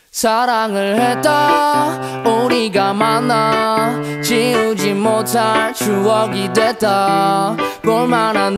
사랑을 했다 우리가 만나 지우지 못할 추억이 됐다 볼만한